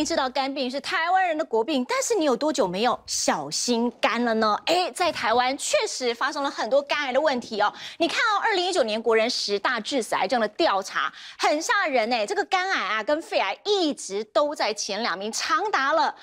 明知道肝病是台湾人的国病，但是你有多久没有小心肝了呢？在台湾确实发生了很多肝癌的问题哦。你看哦，2019年国人10大致死癌症的调查很吓人哎，这个肝癌啊跟肺癌一直都在前2名，长达了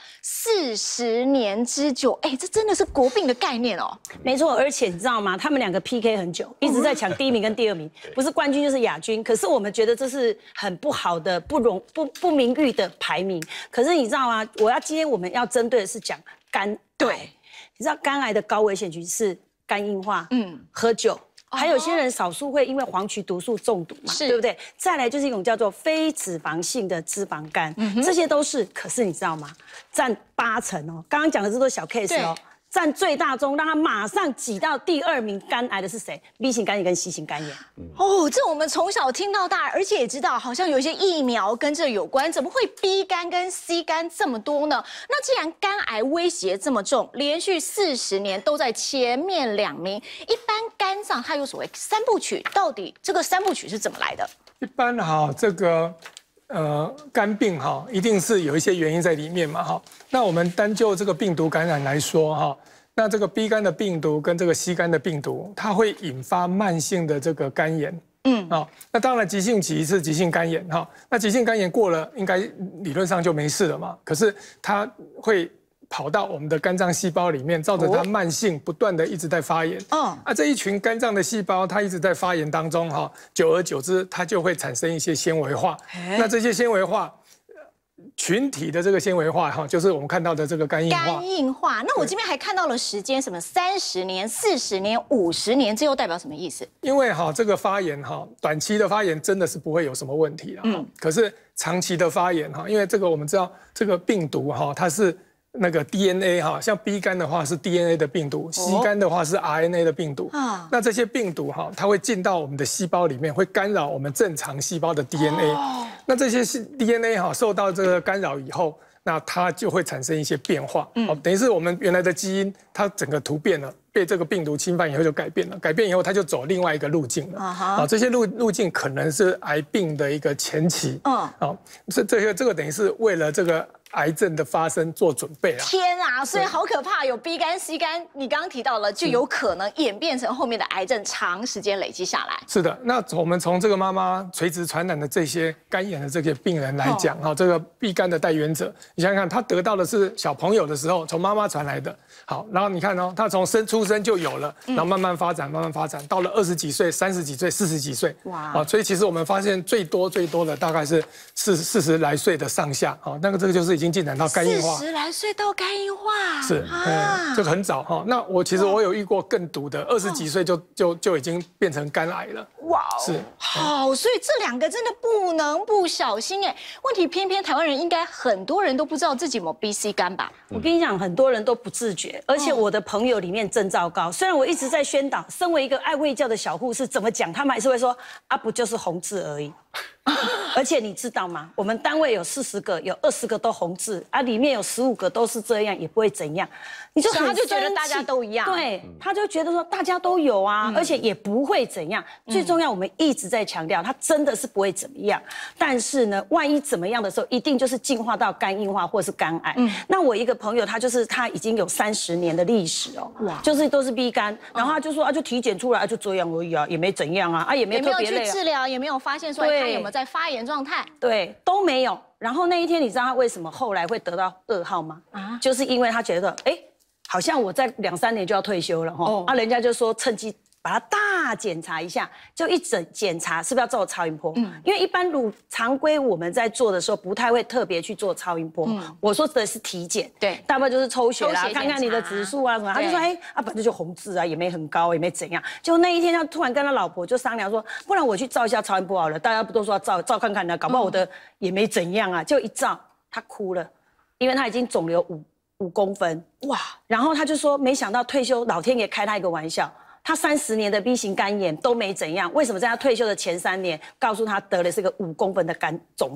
40年之久。这真的是国病的概念哦。 没错，而且你知道吗？他们2个 PK 很久，一直在抢第1名跟第2名，不是冠军就是亚军。可是我们觉得这是很不好的、不名誉的排名。可是你知道吗？今天我们要针对的是讲肝。对，你知道肝癌的高危险群是肝硬化，喝酒。还有些人少数会因为黄曲毒素中毒嘛，对不对？再来就是一种叫做非脂肪性的脂肪肝，这些都是。可是你知道吗？占80%哦。刚刚讲的这都是小 case 哦。占最大宗，让他马上挤到第2名肝癌的是谁 ？B 型肝炎跟 C 型肝炎。 这我们从小听到大，而且也知道好像有一些疫苗跟这有关，怎么会 B 肝跟 C 肝这么多呢？那既然肝癌威胁这么重，连续40年都在前面2名，一般肝脏它有所谓3部曲，到底这个3部曲是怎么来的？ 一般这个。肝病一定是有一些原因在里面嘛那我们单就这个病毒感染来说那这个 B 肝的病毒跟这个 C 肝的病毒，它会引发慢性的这个肝炎。那当然急性期是急性肝炎那急性肝炎过了，应该理论上就没事了嘛。可是它会跑到我们的肝脏细胞里面，造成它慢性不断的一直在发炎。这一群肝脏的细胞，它一直在发炎当中久而久之，它就会产生一些纤维化。那这些纤维化，群体的这个纤维化就是我们看到的这个肝硬化。 肝硬化，那我这边还看到了时间，什么30年、40年、50年，这又代表什么意思？ 因为这个发炎短期的发炎真的是不会有什么问题的。可是长期的发炎因为这个我们知道这个病毒它是。那个 DNA 像 B 肝的话是 DNA 的病毒，C 肝的话是 RNA 的病毒。那这些病毒它会进到我们的细胞里面，会干扰我们正常细胞的 DNA。那这些 DNA 受到这个干扰以后，那它就会产生一些变化。等于是我们原来的基因它整个突变了，被这个病毒侵犯以后就改变了，改变以后它就走另外一个路径了。这些路径可能是癌病的一个前期。这个等于是为了这个。癌症的发生做准备啊！ 天啊，所以好可怕，有 B 肝、C 肝，你刚刚提到了，就有可能演变成后面的癌症，长时间累积下来。 是的，那我们从这个妈妈垂直传染的这些肝炎的这些病人来讲这个 B 肝的带原者，你想想看，他得到的是小朋友的时候从妈妈传来的，然后你看他从出生就有了，然后慢慢发展，到了20几岁、30几岁、40几岁，所以其实我们发现最多的大概是40来岁的上下，这个就是已经进展到肝硬化 ，40来岁到肝硬化， 是这个很早那其实我有遇过更毒的，20几岁就已经变成肝癌了。 哇，是好，所以这2个真的不能不小心问题偏偏台湾人应该很多人都不知道自己有没有 B、C 肝吧？ 我跟你讲，很多人都不自觉，而且我的朋友里面真糟糕。虽然我一直在宣导，身为一个爱卫教的小护士，怎么讲他们还是会说不就是红字而已。而且你知道吗？我们单位有40个，有20个都红字里面有15个都是这样，也不会怎样。你就他就觉得大家都一样， 对，他就觉得说大家都有而且也不会怎样。最重要，我们一直在强调，他真的是不会怎么样。但是呢，万一怎么样的时候，一定就是进化到肝硬化或是肝癌。那我一个朋友，他已经有30年的历史就是都是 B 肝，然后他就说就体检出来就这样而已也没怎样也没特别累去治疗，也没有发现说他有没有在发炎状态， 对，都没有。然后那一天，你知道他为什么后来会得到2号吗？就是因为他觉得好像我在2、3年就要退休了人家就说趁机把它大检查一下，就一整检查是不是要做超音波？因为一般常规我们在做的时候不太会特别去做超音波。我说的是体检， 对， 大部分就是抽血啦，看看你的指数什么。他就说本来就红字也没很高，也没怎样。就那一天他突然跟他老婆就商量说，不然我去照一下超音波好了，大家不都说要照看看呢？搞不好我的也没怎样就一照他哭了，因为他已经肿瘤5公分哇！然后他就说，没想到退休老天爷开他一个玩笑。他30年的 B 型肝炎都没怎样，为什么在他退休的前3年，告诉他得了是个5公分的肝肿瘤？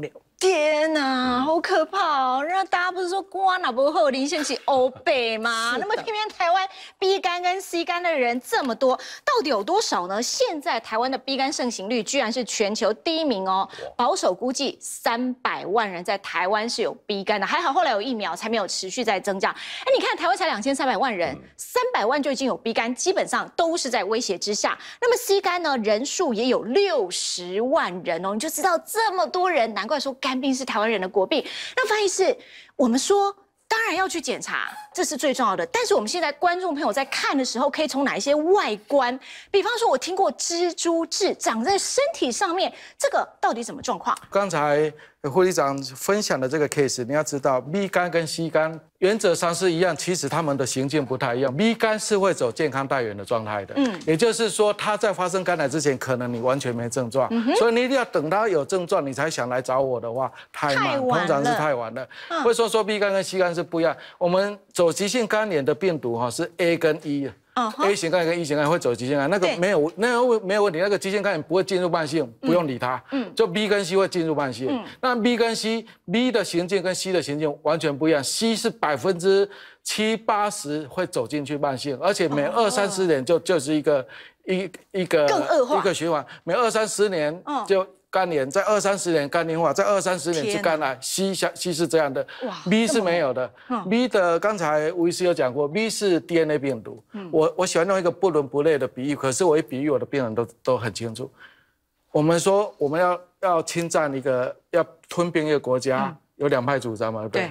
天哪，好可怕哦！那大家不是说瓜哪不后林先起欧北吗？那么偏偏台湾 B 肝跟 C 肝的人这么多，到底有多少呢？现在台湾的 B 肝盛行率居然是全球第1名哦，保守估计300万人在台湾是有 B 肝的，还好后来有疫苗才没有持续在增加。哎，你看台湾才2300万人，300万就已经有 B 肝，基本上都是在威胁之下。那么 C 肝呢，人数也有60万人哦，你就知道这么多人，难怪说肝病是台湾人的国病。那范医师，我们说当然要去检查，这是最重要的。但是我们现在观众朋友在看的时候，可以从哪一些外观？比方说，我听过蜘蛛痣长在身体上面，这个到底什么状况？ 刚才护理长分享的这个 case， 你要知道 B 肝跟 C 肝原则上是一样，其实他们的行径不太一样。B 肝是会走健康带源的状态的，也就是说，它在发生肝癌之前，可能你完全没症状，所以你一定要等它有症状，你才想来找我的话，太慢，通常是太晚了。为什么说 B 肝跟 C 肝是不一样？我们走急性肝炎的病毒是 A 跟 E。A 型肝炎跟 E 型肝炎会走急性肝炎，那个没有问题，那个急性肝炎不会进入慢性，不用理它。就 B 跟 C 会进入慢性。那 B 跟 C，B 的行径跟 C 的行径完全不一样。C 是70%、80%会走进去慢性，而且每20-30年就是一个更恶化一个循环，每20-30年就肝炎，在20-30年肝硬化，在20-30年是肝癌。C 是这样的 ，B 是没有的。B 的刚才吴医师有讲过 ，B 是 DNA 病毒。我喜欢用一个不伦不类的比喻，可是我一比喻，我的病人都很清楚。我们说我们要侵占一个，要吞并一个国家，有2派主张嘛，对不对？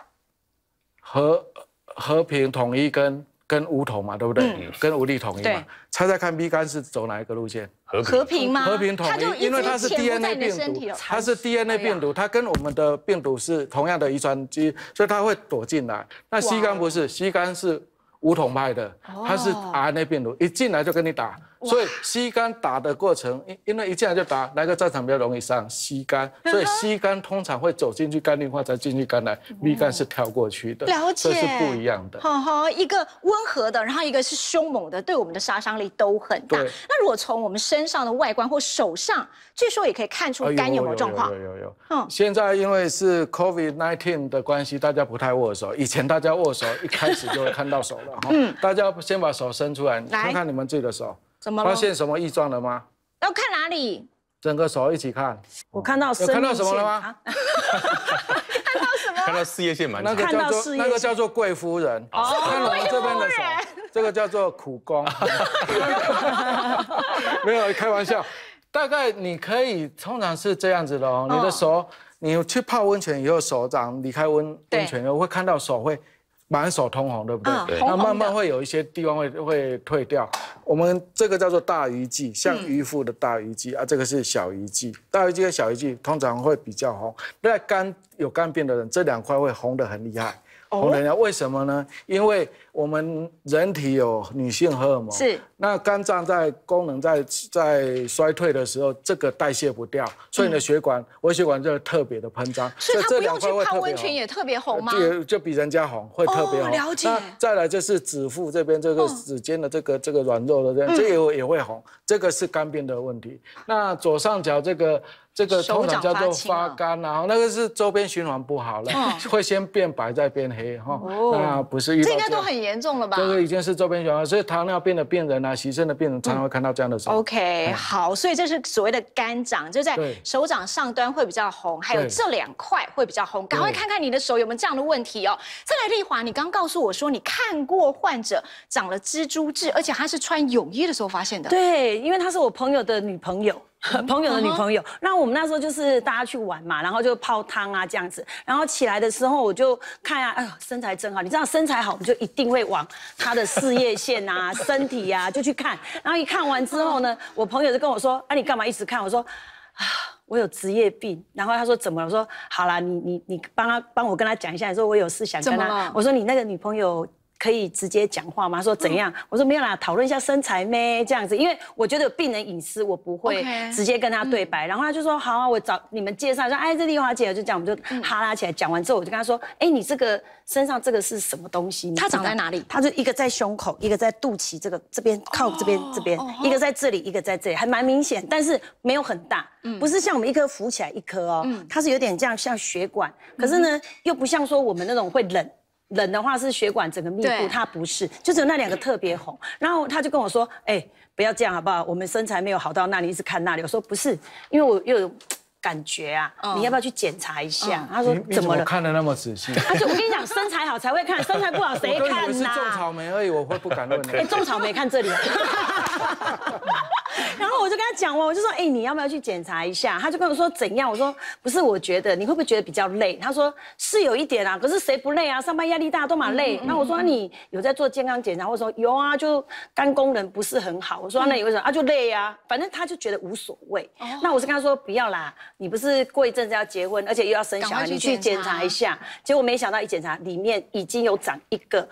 和平统一跟武统嘛，对不对？跟武力统一嘛。猜猜看 ，B 肝是走哪一个路线？ 和平吗？ 和平统一，因为它是 DNA 病毒，它是 DNA 病毒，它跟我们的病毒是同样的遗传基因，所以它会躲进来。那 C 肝不是 ，C 肝是武统派的，它是 RNA 病毒，一进来就跟你打。所以 C 肝打的过程，因为一进来就打，哪个战场比较容易上 C 肝，所以 C 肝通常会走进去肝硬化，再进去肝癌 ，B 肝是跳过去的， 了解， 这是不一样的。 一个温和的，然后一个是凶猛的，对我们的杀伤力都很大。那如果从我们身上的外观或手上，据说也可以看出肝有没有状况。 有。现在因为是 COVID-19 的关系，大家不太握手，以前大家握手一开始就会看到手了哈。大家先把手伸出来，看看你们自己的手。发现什么异状了吗？ 要看哪里？ 整个手一起看。 我看到有看到什么了吗？ 看到什么？ 看到事业线蛮那个叫做贵夫人。看我们这边的手，这个叫做苦工。没有开玩笑，大概你可以通常是这样子的哦。你的手，你去泡温泉以后，手掌离开温泉以后，会看到手会满手通红，对不对？那慢慢会有一些地方会退掉。我们这个叫做大鱼际，像渔夫的大鱼际这个是小鱼际。大鱼际跟小鱼际通常会比较红。在有肝病的人，这2块会红得很厉害。红得很厉害，为什么呢？因为我们人体有女性荷尔蒙， 是那肝脏在功能在衰退的时候，这个代谢不掉，所以你的微血管就特别的喷张。 所以它不用去泡温泉也特别红吗？ 就比人家红，会特别红。 了解。 那再来就是指腹这边这个指尖的这个软肉的这样，这个也会红，这个是肝病的问题。那左上角这个通常叫做发肝啊，那个是周边循环不好了，会先变白再变黑哈。那不是遇到这应该都很严重了吧？ 这个已经是周边循环，所以糖尿病的病人洗肾的病人常常会看到这样的手。 OK， 好，所以这是所谓的肝掌，就在手掌上端会比较红，还有这2块会比较红。赶快看看你的手有没有这样的问题哦。再来，丽华，你刚告诉我说你看过患者长了蜘蛛痣，而且他是穿泳衣的时候发现的。 对，因为她是我朋友的女朋友。朋友的女朋友，那我们那时候就是大家去玩嘛，然后就泡汤啊这样子，然后起来的时候我就看啊，哎呦身材真好，你知道身材好，我们就一定会往她的事业线啊、身体啊就去看，然后一看完之后呢，我朋友就跟我说，你干嘛一直看？我说我有职业病，然后他说怎么了？我说好啦，你帮我跟他讲一下，你说我有事想跟他，我说你那个女朋友可以直接讲话吗？他说怎样？我说没有啦，讨论一下身材咩这样子，因为我觉得有病人隐私，我不会直接跟他对白。然后他就说好啊，我找你们介绍，说哎，这丽华姐就这样，我们就哈拉起来。讲完之后，我就跟他说，哎，你这个身上这个是什么东西？ 它长在哪里？ 它就一个在胸口，一个在肚脐这边靠这边，一个在这里，一个在这里，还蛮明显，但是没有很大，不是像我们一颗浮起来一颗哦，它是有点这样像血管，可是呢又不像说我们那种会冷的话是血管整个密布，它不是，就只有那2个特别红。然后他就跟我说，哎，不要这样好不好？我们身材没有好到那里，一直看那里。我说不是，因为我又有感觉啊，你要不要去检查一下？他说怎么了？ 看得那么仔细？ 他就我跟你讲，身材好才会看，身材不好谁看呐？ 我是种草莓而已，我会不敢问的。 哎，种草莓看这里。然后我就跟他讲完，我就说，哎，你要不要去检查一下？他就跟我说怎样？我说不是，我觉得你会不会觉得比较累？他说是有一点啊，可是谁不累啊？上班压力大都蛮累。那我说你有在做健康检查？我说有啊，就肝功能不是很好。我说那你为什么啊？就累啊，反正他就觉得无所谓。那我是跟他说不要啦，你不是过一阵子要结婚，而且又要生小孩，你去检查一下。结果没想到一检查，里面已经有长一个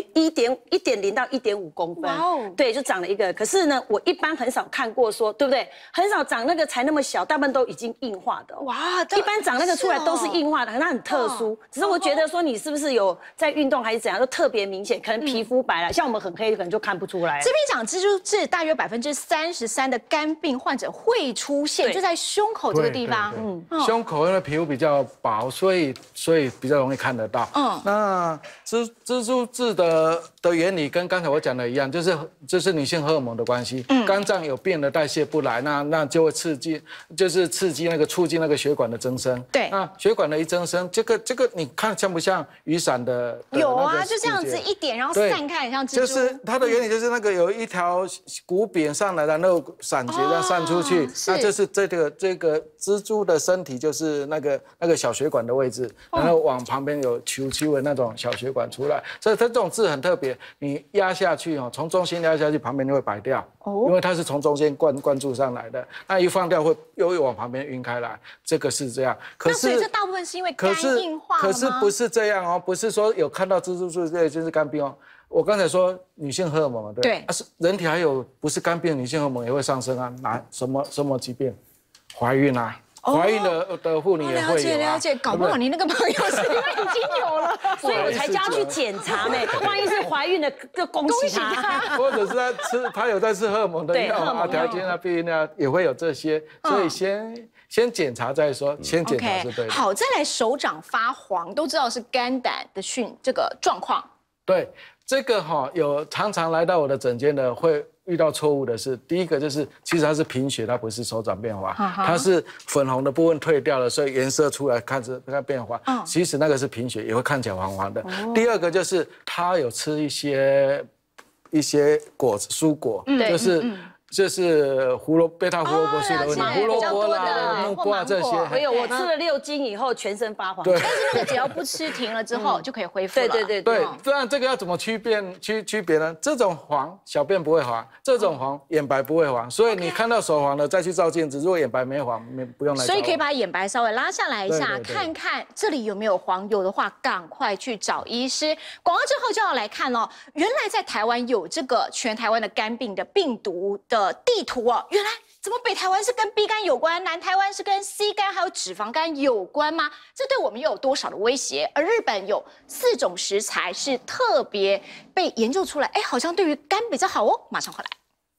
1.0到1.5公分。对，就长了一个。可是呢，我一般很少看过说，对不对？很少长那个才那么小，大部分都已经硬化的。哇，一般长那个出来都是硬化的，它很特殊。只是我觉得说你是不是有在运动还是怎样，都特别明显，可能皮肤白了，像我们很黑，可能就看不出来。 这边讲蜘蛛是大约33%的肝病患者会出现，就在胸口这个地方。 胸口因为皮肤比较薄，所以比较容易看得到。那蜘蛛痣的原理跟刚才我讲的一样，就是女性荷尔蒙的关系。肝脏有病了，代谢不来，那就会刺激那个促进那个血管的增生。 对， 那血管的一增生，这个你看像不像雨伞的？ 有啊，就这样子一点，然后散开，很像蜘蛛。 就是它的原理就是那个有一条骨柄上来的那个闪结这样散出去，那就是这个蜘蛛的身体就是那个小血管的位置，然后往旁边有球的那种小血管出来，所以它这种痣很特别，你压下去哦，从中心压下去，旁边就会白掉。因为它是从中间灌注上来的，那一放掉会又往旁边晕开来，这个是这样。 那所以这大部分是因为肝硬化吗？ 可是不是这样哦，不是说有看到蜘蛛痣这就是肝病哦。我刚才说女性荷尔蒙对，是人体还有不是肝病，女性荷尔蒙也会上升啊，什么疾病？怀孕啊。怀孕的妇女也会有了解，搞不好你那个朋友是因为已经有了， 所以我才叫他去检查呢。万一是怀孕的，就恭喜他。 或者是他有在吃荷尔蒙的药啊，条件啊、避孕啊，也会有这些，所以先检查再说，先检查是对的。 好，再来手掌发黄，都知道是肝胆的这个状况。 对，这个有常常来到我的诊间的会遇到错误的是，第一个就是其实它是贫血，它不是手掌变黄，它是粉红的部分退掉了，所以颜色出来看变黄。其实那个是贫血，也会看起来黄黄的。第二个就是它有吃一些果子蔬果，就是贝塔胡萝卜素的问题，胡萝卜啦、木瓜这些。 没有，我吃了6斤以后全身发黄。 对，但是那个只要不吃停了之后就可以恢复了。 对。 这样这个要怎么区别呢？这种黄小便不会黄，这种黄眼白不会黄，所以你看到手黄了再去照镜子，如果眼白没黄，不用来。 所以可以把眼白稍微拉下来一下，看看这里有没有黄，有的话赶快去找医师。广告之后就要来看哦，原来在台湾有这个全台湾的肝病的病毒的地图哦，原来怎么北台湾是跟 B 肝有关，南台湾是跟 C 肝还有脂肪肝有关吗？这对我们又有多少的威胁？而日本有4种食材是特别被研究出来，好像对于肝比较好哦。马上回来。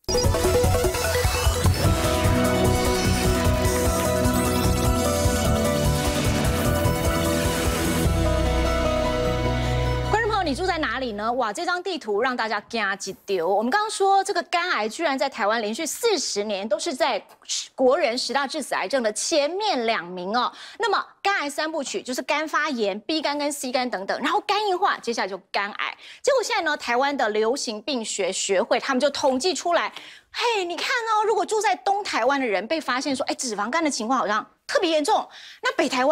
你住在哪里呢？哇，这张地图让大家惊一丢。我们刚刚说，这个肝癌居然在台湾连续40年都是在国人10大致死癌症的前面2名哦。那么肝癌3部曲就是肝发炎、B 肝跟 C 肝等等，然后肝硬化，接下来就肝癌。结果现在呢，台湾的流行病学学会他们就统计出来，嘿，你看哦，如果住在东台湾的人被发现说，脂肪肝的情况好像特别严重，那北台湾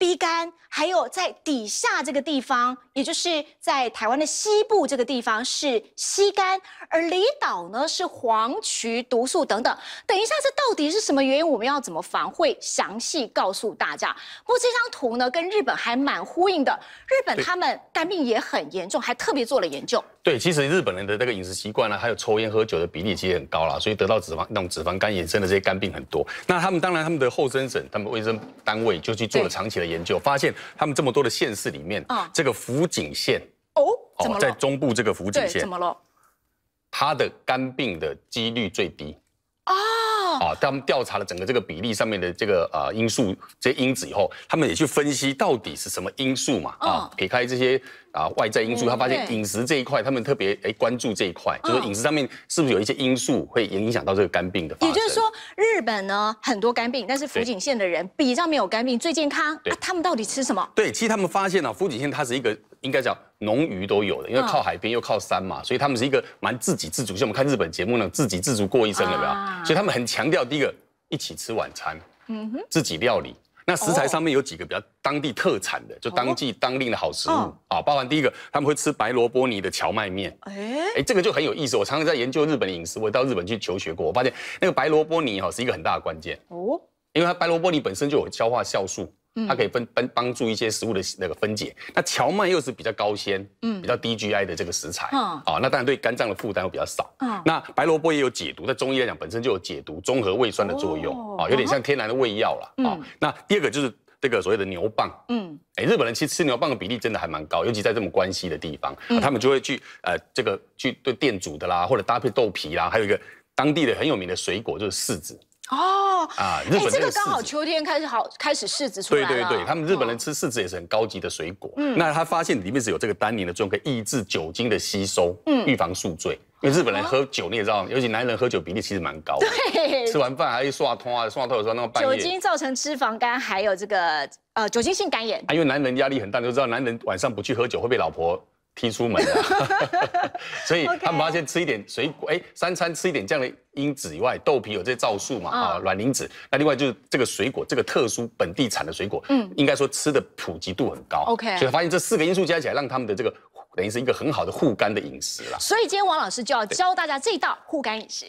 B 肝，还有在底下这个地方，也就是在台湾的西部这个地方是硒肝，而离岛呢是黄曲毒素等等。等一下，这到底是什么原因？我们要怎么防？会详细告诉大家。不过这张图呢，跟日本还蛮呼应的。日本他们肝病也很严重，还特别做了研究。 对，其实日本人的这个饮食习惯呢，还有抽烟喝酒的比例其实很高啦，所以得到那种脂肪肝衍生的这些肝病很多。那他们的后生省，他们卫生单位就去做了长期的研究，发现他们这么多的县市里面，这个福井县怎么了？ 在中部这个福井县， 怎么了？ 它的肝病的几率最低。他们调查了整个这个比例上面的这个因素、这些因子以后，他们也去分析到底是什么因素嘛撇开这些外在因素，他发现饮食这一块，他们特别关注这一块，就是饮食上面是不是有一些因素会影响到这个肝病的发生。 也就是说，日本呢很多肝病，但是福井县的人比较没有肝病，最健康。他们到底吃什么？ 对，其实他们发现福井县它是一个应该讲农渔都有的，因为靠海边又靠山嘛，所以他们是一个蛮自给自足。像我们看日本节目呢，自给自足过一生，有没有？所以他们很强调第一个一起吃晚餐，自己料理。那食材上面有几个比较当地特产的，就当季当令的好食物包含第一个他们会吃白萝卜泥的荞麦面，这个就很有意思。我常常在研究日本的饮食，我到日本去求学过，我发现那个白萝卜泥是一个很大的关键因为它白萝卜泥本身就有消化酵素。它可以帮助一些食物的那个分解。那荞麦又是比较高纤，比较低 GI 的这个食材，那当然对肝脏的负担会比较少。那白萝卜也有解毒，在中医来讲本身就有解毒、中和胃酸的作用，有点像天然的胃药啦。那第二个就是这个所谓的牛蒡，日本人其实吃牛蒡的比例真的还蛮高，尤其在这么关西的地方，他们就会去去对店煮的啦，或者搭配豆皮啦，还有一个当地的很有名的水果就是柿子。日本这个刚好秋天开始柿子出来了。 对，他们日本人吃柿子也是很高级的水果。那他发现里面是有这个单宁的作用，可以抑制酒精的吸收，预防宿醉。因为日本人喝酒你也知道，尤其男人喝酒比例其实蛮高的。对，吃完饭还会刷头有时候那个半夜。 酒精造成脂肪肝，还有这个酒精性肝炎。 因为男人压力很大，你就知道男人晚上不去喝酒会被老婆踢出门的，所以他们发现吃一点水果，三餐吃一点这样的因子以外，豆皮有这些皂素嘛，卵磷脂，那另外就是这个水果，这个特殊本地产的水果，应该说吃的普及度很高。所以发现这4个因素加起来，让他们的这个等于是一个很好的护肝的饮食啦。 所以今天王老师就要教大家这道护肝饮食。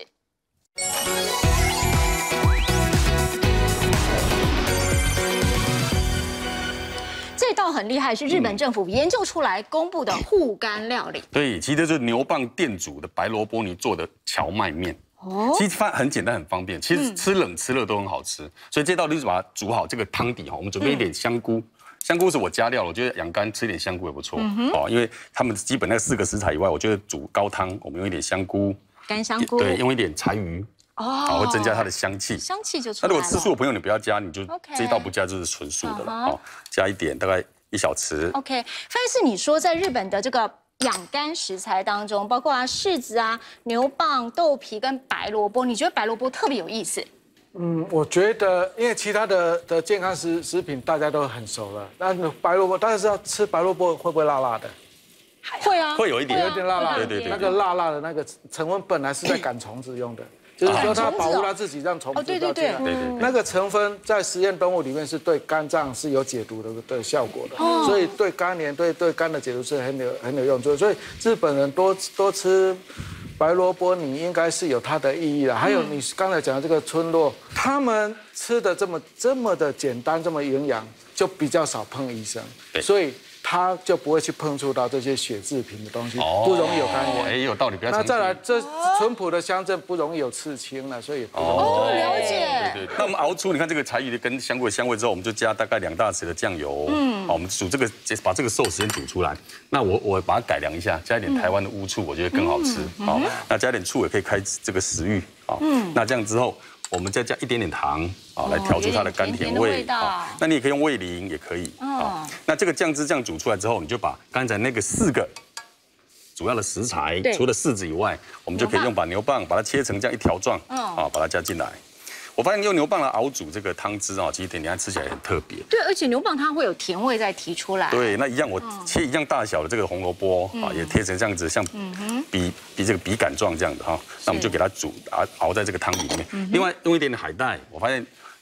这道很厉害，是日本政府研究出来公布的护肝料理。 对，其实这就是牛蒡店煮的白萝卜泥做的荞麦面。其实很简单很方便，其实吃冷吃热都很好吃。所以这道就是把它煮好这个汤底我们准备一点香菇。香菇是我加料，我觉得养肝吃点香菇也不错因为他们基本那4个食材以外，我觉得煮高汤我们用一点香菇， 干香菇， 对，用一点柴鱼。会增加它的香气， 香气就出来了。 那如果吃素的朋友，你不要加，你就这一道不加就是纯素的了加一点，大概1小匙。 OK， 范医师，你说在日本的这个养肝食材当中，包括柿子牛蒡、豆皮跟白萝卜，你觉得白萝卜特别有意思？ 我觉得因为其他的健康食品大家都很熟了，但白萝卜大家知道吃白萝卜会不会辣辣的？ 会啊， 会有一点辣辣的， 对， 那个辣辣的那个成分本来是在赶虫子用的。就是说，它保护它自己，让虫子不要进来。那个成分在实验动物里面是对肝脏是有解毒的效果的，所以对肝炎、对肝的解毒是很有用处。所以日本人多吃白萝卜泥应该是有它的意义的。还有你刚才讲的这个村落，他们吃的这么的简单，这么营养，就比较少碰医生，所以他就不会去碰触到这些血制品的东西，不容易有肝炎。 有道理，不要。 那再来，这淳朴的乡镇不容易有刺青了，所以了解。 对。那我们熬出你看这个柴鱼跟香菇的香味之后，我们就加大概2大匙的酱油。我们煮这个，把这个寿司先煮出来。那我把它改良一下，加一点台湾的乌醋，我觉得更好吃。那加一点醋也可以开这个食欲。那这样之后，我们再加一点点糖来调出它的甘甜味。那你也可以用味淋，也可以。那这个酱汁这样煮出来之后，你就把刚才那个4个主要的食材，除了柿子以外，我们就可以把牛蒡把它切成这样一条状，把它加进来。我发现用牛蒡来熬煮这个汤汁其实等一下吃起来很特别。 对，而且牛蒡它会有甜味再提出来。 对，那一样我切一样大小的这个红萝卜也贴成这样子，像这个笔杆状这样的那我们就给它熬在这个汤里面。另外用一点点海带，我发现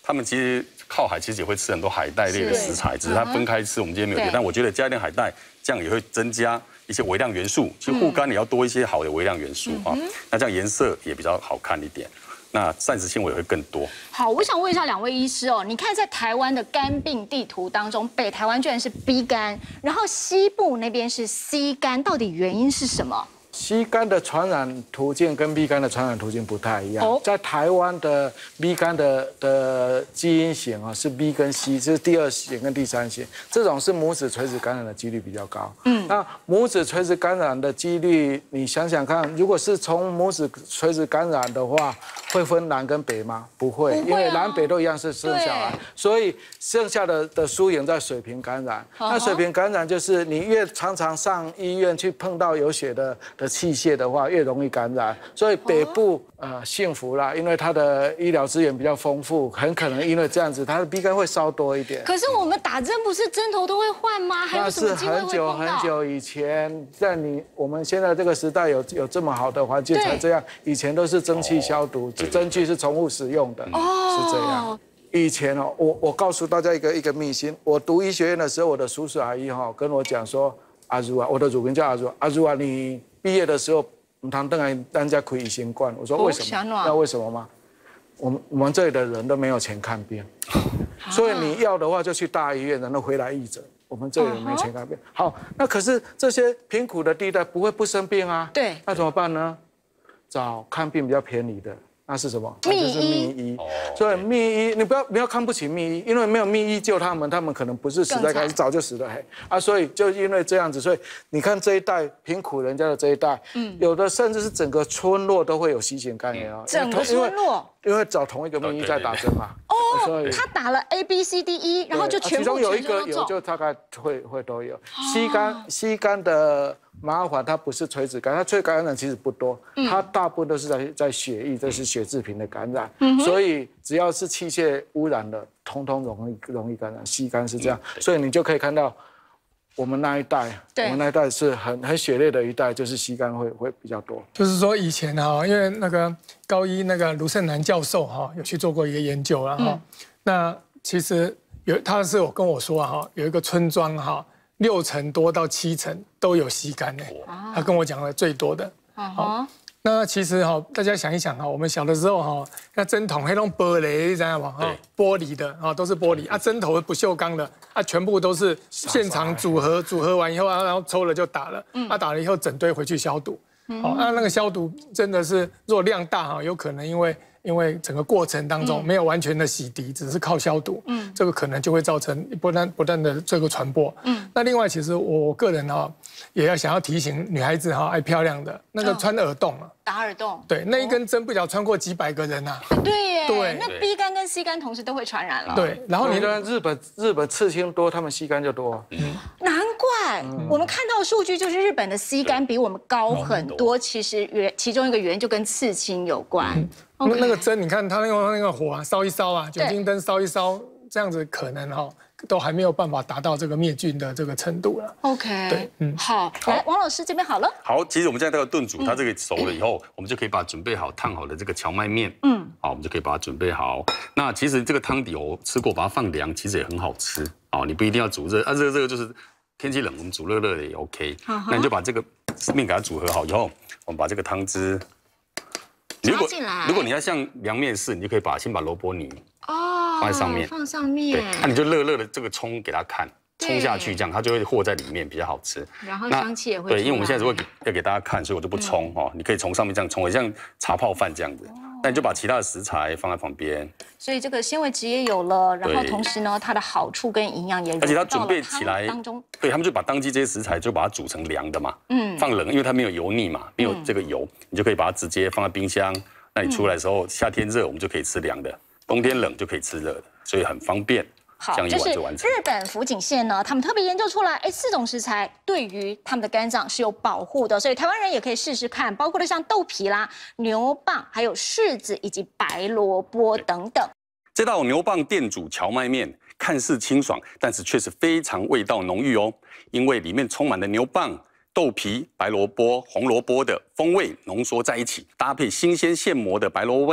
他们其实靠海，其实也会吃很多海带类的食材，只是它分开吃。我们今天没有列，但我觉得加一点海带，这样也会增加一些微量元素。其实护肝也要多一些好的微量元素啊，那这样颜色也比较好看一点。那膳食纤维也会更多。 好，我想问一下2位医师哦，你看在台湾的肝病地图当中，北台湾居然是 B 肝，然后西部那边是 C 肝，到底原因是什么 C 肝的传染途径跟 B 肝的传染途径不太一样。在台湾的 B 肝的基因型啊是 B 跟 C， 这是第2型跟第3型，这种是母子垂直感染的几率比较高。那母子垂直感染的几率，你想想看，如果是从母子垂直感染的话，会分南跟北吗？不会，因为南北都一样是生小孩，所以剩下的输赢在水平感染。那水平感染就是你越常常上医院去碰到有血的器械的话，越容易感染。所以北部幸福啦，因为它的医疗资源比较丰富，很可能因为这样子，它的 B 肝会稍多一点。 可是我们打针不是针头都会换吗？还有什么机会会碰到？那是很久以前，在我们现在这个时代有这么好的环境才这样，以前都是蒸汽消毒。针具是重复使用的，是这样。以前哦，我告诉大家一个秘辛，我读医学院的时候，我的叔叔阿姨哈跟我讲说，阿如啊，我的乳名叫阿如，阿如啊，你毕业的时候唔通等来人家开医生馆，我说为什么？那为什么吗？我们这里的人都没有钱看病，所以你要的话就去大医院，然后回来义诊。我们这里没钱看病。好，那可是这些贫苦的地带不会不生病啊？对， 那怎么办呢？找看病比较便宜的。那是什么？ 密医。所以密医，你不要看不起密医，因为没有密医救他们可能不是死在开始，早就死了所以就因为这样子，所以你看这一代贫苦人家的这一代，有的甚至是整个村落都会有C型肝炎啊。 整个村落， 因为找同一个密医在打针嘛。 所以他打了 A B C D E， 然后就全部其中有一个有，就大概会都有。C肝的麻烦，它不是垂直感染，它垂直感染其实不多，它大部分都是在血液，这是血制品的感染，所以只要是器械污染的，通通容易感染。C肝是这样，所以你就可以看到我们那一代是很血泪的一代，就是C肝会比较多。 就是说以前哈，因为那个高一那个卢胜男教授哈有去做过一个研究了哈，那其实他是有跟我说哈，有一个村庄哈。60%多到70%都有C肝呢，他跟我讲了最多的。好，那其实哈，大家想一想哈，我们小的时候哈，那针筒那种玻璃，知道吗？玻璃的啊，都是玻璃啊，针头不锈钢的啊，全部都是现场组合完以后啊，然后抽了就打了，打了以后整堆回去消毒。好，那个消毒真的是，如果量大哈，有可能因为整个过程当中没有完全的洗涤，只是靠消毒，这个可能就会造成不断的这个传播。那另外其实我个人哈也想要提醒女孩子哈爱漂亮的那个穿耳洞啊， 打耳洞， 对，那一根针不晓得穿过几百个人啊。 对耶，对，那 B 肝跟 C 肝同时都会传染了。 对，然后你的日本刺青多，他们C肝就多。 难怪我们看到的数据就是日本的 C 肝比我们高很多，其实其中一个原因就跟刺青有关。 那个针，你看它用那个火啊烧一烧啊，酒精灯烧一烧，这样子可能哈都还没有办法达到这个灭菌的这个程度了。 OK， 对，好，来王老师这边好了。 好，其实我们现在这个炖煮，它这个熟了以后，我们就可以把准备好烫好的这个荞麦面，好，我们就可以把它准备好。那其实这个汤底我吃过，把它放凉，其实也很好吃。哦，你不一定要煮热，这个就是天气冷，我们煮热热的也 OK。那你就把这个面给它组合好以后，我们把这个汤汁。如果你要像凉面式，你就可以先把萝卜泥放在上面， 放上面。 对，那你就热热的这个葱给它看，冲下去，这样它就会和在里面，比较好吃。 然后香气也会。 对，因为我们现在要给大家看，所以我就不冲哦。你可以从上面这样冲，像茶泡饭这样子。那你就把其他的食材放在旁边。所以这个纤维质也有了，然后同时呢，它的好处跟营养也而且它准备起来当中，对他们就把当季这些食材就把它煮成凉的嘛，放冷，因为它没有油腻嘛，没有这个油，你就可以把它直接放在冰箱。那你出来的时候，夏天热我们就可以吃凉的，冬天冷就可以吃热的，所以很方便。 好，这是日本福井县呢，他们特别研究出来，4种食材对于他们的肝脏是有保护的，所以台湾人也可以试试看，包括了像豆皮啦、牛蒡、还有柿子以及白萝卜等等。 这道牛蒡电煮荞麦面看似清爽，但是却是非常味道浓郁哦，因为里面充满了牛蒡、豆皮、白萝卜、红萝卜的风味浓缩在一起，搭配新鲜现磨的白萝卜泥，